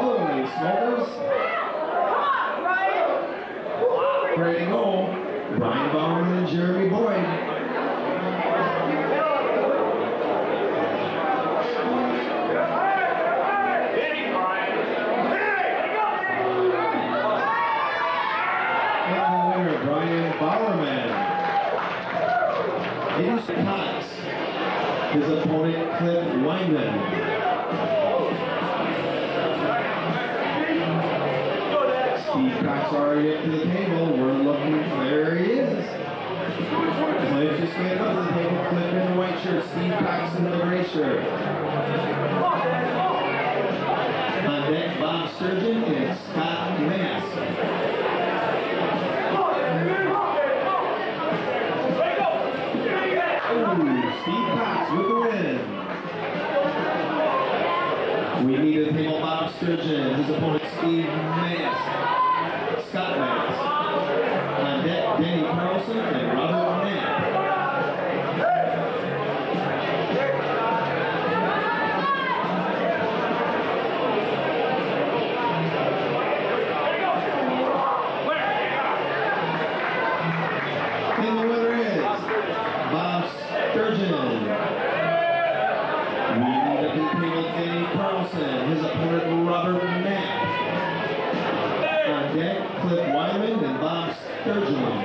Holy smokers. Ready to go. Brian Bowerman and Jeremy Boyd. Brian Bowerman. Ace Cox. His opponent, Cliff Weinman. Steve Cox already up to the table. We're looking. There he is. Cliff just made up to the table. Cliff in the white shirt. Steve Cox in the gray shirt. On deck, Bob Sturgeon and Scott Mass. Steve Cox with the win. We need to table Bob Sturgeon, his opponent Steve Mass, Scott Mass. On deck, Danny Carlson and Robert Knapp. And the winner is Bob Sturgeon. We need to table Danny Carlson, his opponent Robert Knapp. On deck, Cliff Wyman and Bob Sturgeon.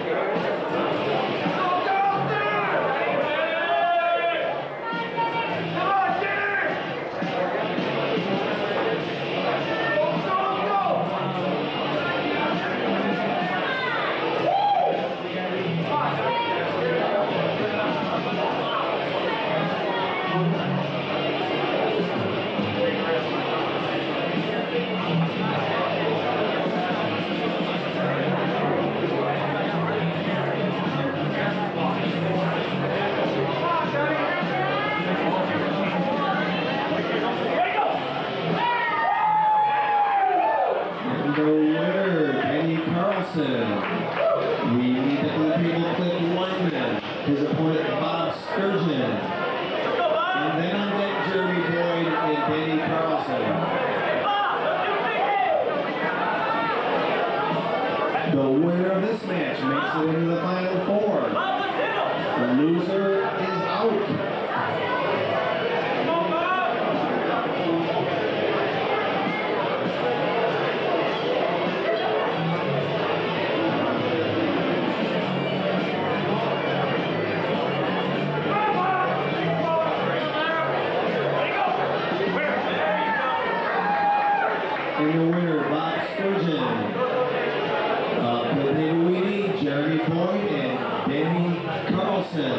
The winner, Danny Carlson. We need to table Cliff Wyman, his opponent Bob Sturgeon. And then on deck, Jeremy Boyd and Danny Carlson. The winner of this match makes it into the final four. The loser is out. And the winner, Bob Sturgeon. The table we need, Jeremy Boyd and Danny Carlson.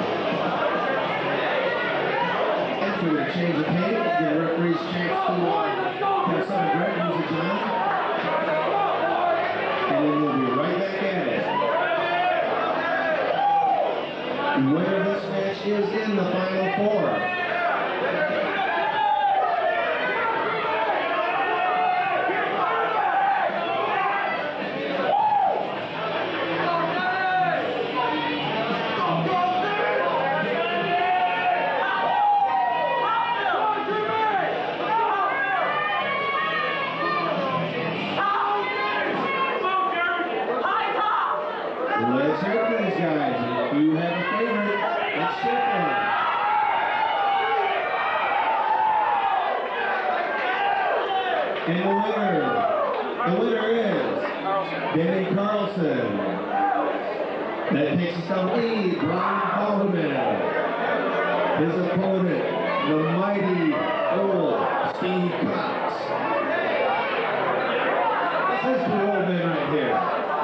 After the change of pace, the referee's chance to have some great music tonight. And then we'll be right back at it. The winner of this match is in the final four. Let's hear it, these guys. If you have a favorite, let's check one. And the winner is Danny Carlson. That takes us down to Brian Bowerman. His opponent, the mighty old Steve Cox. This is the old man right here.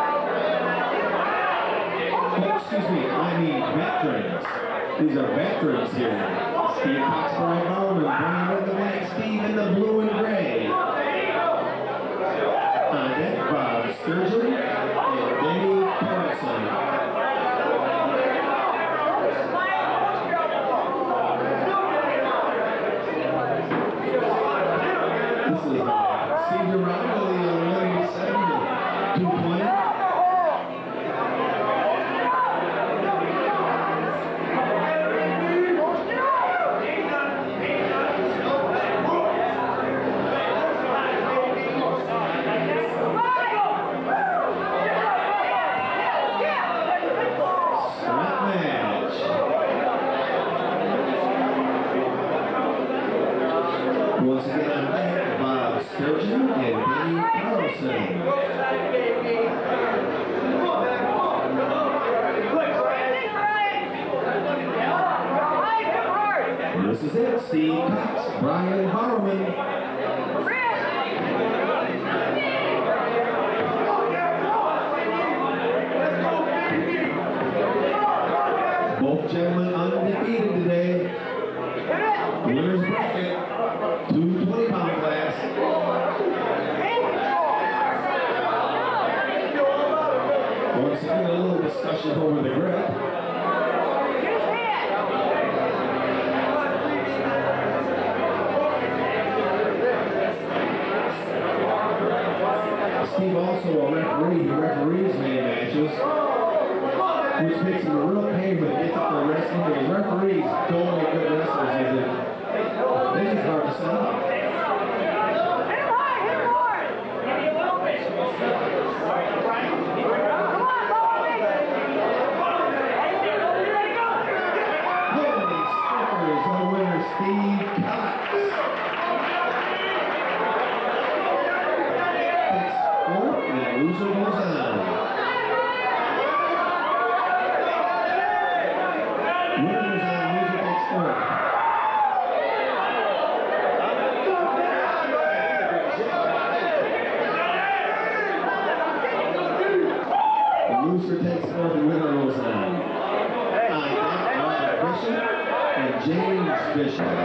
Excuse me, I mean veterans. These are veterans here. Steve Cox, Brian Bowerman, bringing in the black, Steve in the blue and gray. On deck, Bob Sturgeon and Danny Carlson. This is Steve around to the winning 7-2 point. Sturgeon and Danny Carlson. This is it, Steve Cox, Brian Harman. Both gentlemen undefeated today. Winners bracket, 220-pound class. Once again, a little discussion over the grip. Steve also a referee. He referees main matches, which makes him a real pain when it gets up to wrestling. Because referees don't make good wrestlers, is it? This is hard to set up. Holy stickers, the winner, Steve Cox. Loser goes on. Winner goes on, loser takes fourth. The loser takes fourth, the winner goes on. Robert Bishop and James Bishop.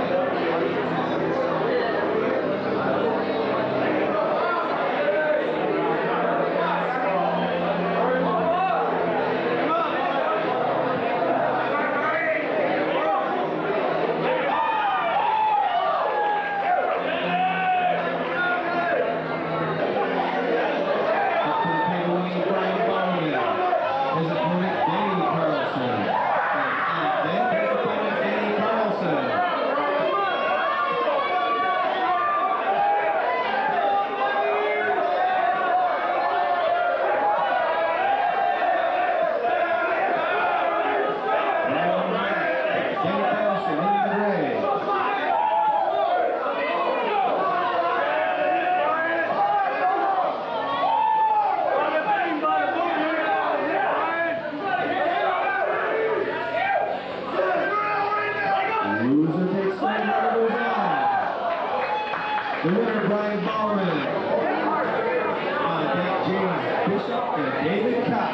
The winner, Brian Bowman. James Bishop and David Cox.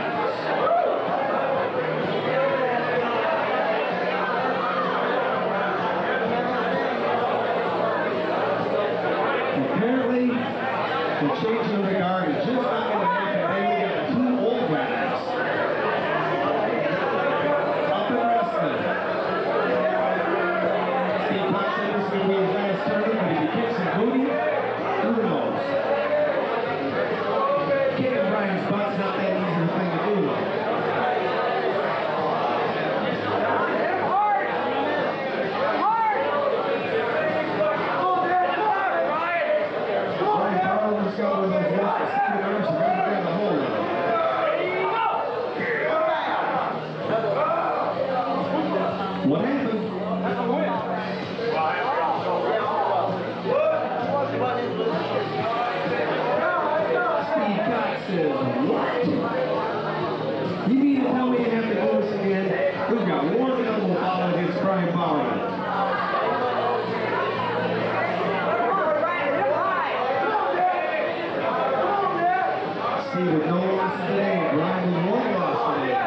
Apparently, the change in the guard is just not going to make it. They will get two old guys up and wrestling. Steve Cox said this is going to be his last tournament, but if he kicks some booty, who knows? Kicking Brian's butt's not that easy a thing to do. What happened? Steve Cox says, what? You mean to tell me you have to do this again? We've got one double foul against Brian Bowman. Steve with no loss today. Brian with one loss today.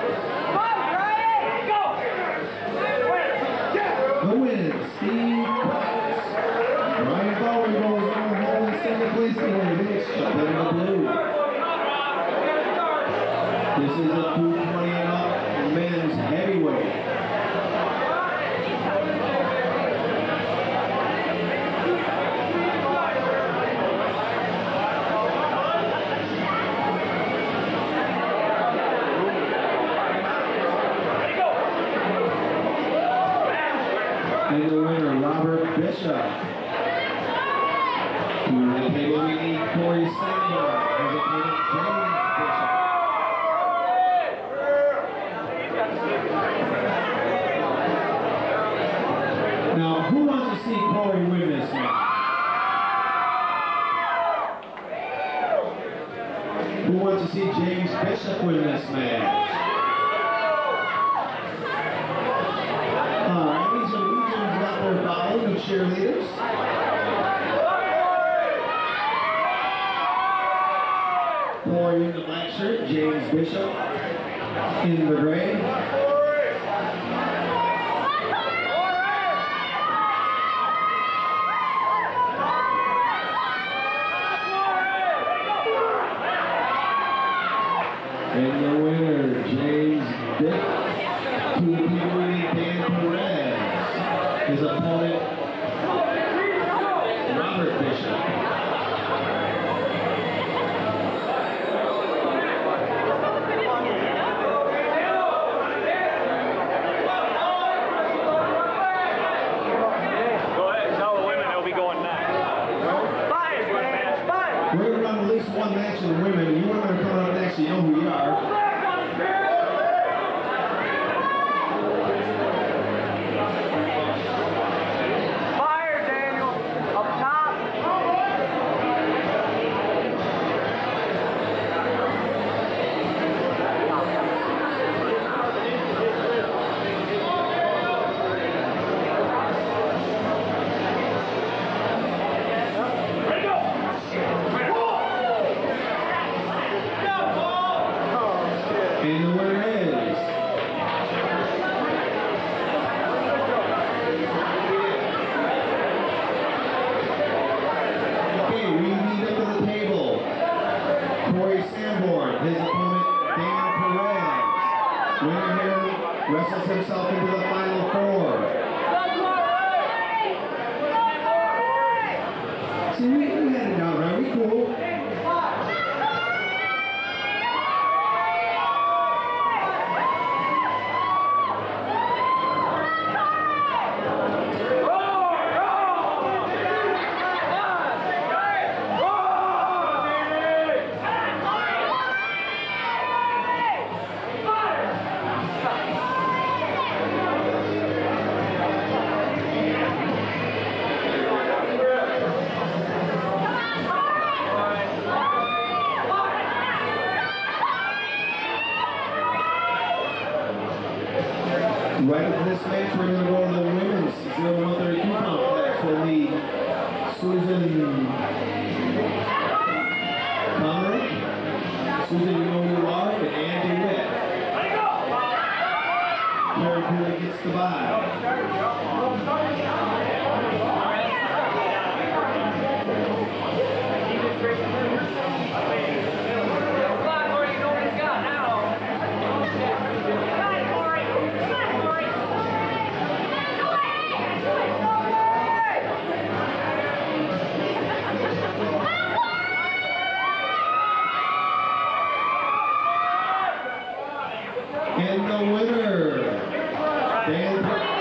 The win, Steve Cox. Brian Bowman goes on home in second place today. Shut down the blue. This is a 220 and up men's heavyweight. And the winner, Robert Bishop. To the table we need Corey Senior as opponent James Bishop. Now, who wants to see Corey win this match? Who wants to see James Bishop win this match? Alright, these are Legion's got their following of cheerleaders. Corey in the black shirt, James Bishop in the gray. And the winner, James Bishop, to the people Dan Perez. His opponent, Robert Bishop. We're going to run at least one match of the women. You women are coming up next, you know who you are. Fire, Daniel! Up top! And the winner is okay, we meet up at the table. Corey Sanborn, his opponent Dan Perez. Winner here wrestles himself into the final four. See, we had it down, right? We cool. Right after this match, we're going to go to the women's 0-132 complex. We'll meet Susan Connery. Susan, you know who you are, and Andy Witt. Karen Cooley gets the bye. And the winner, Dan